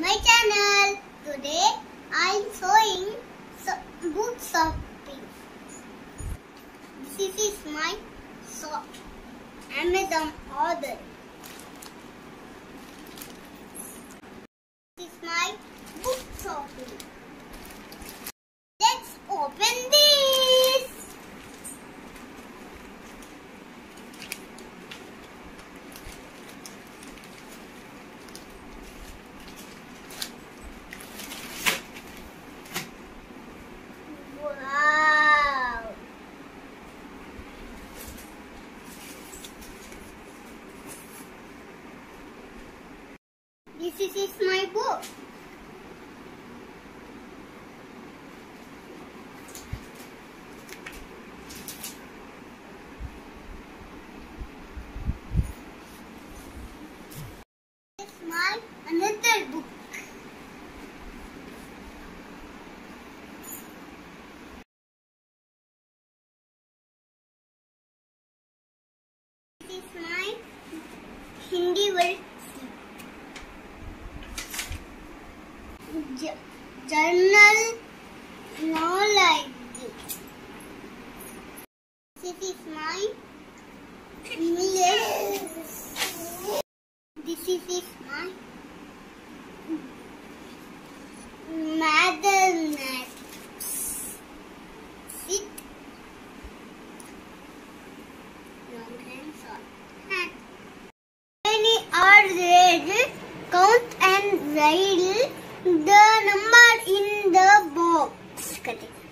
my channel. Today I am showing book shopping. This is my shop. Amazon order. This is my book shopping. Let's open this. Wow! This is my book. This is my another book. This is my Hindi worksheet. Journal knowledge. This is my English. This is my mathematics. Sit. Long and short. Many are read, count and write the number in the box.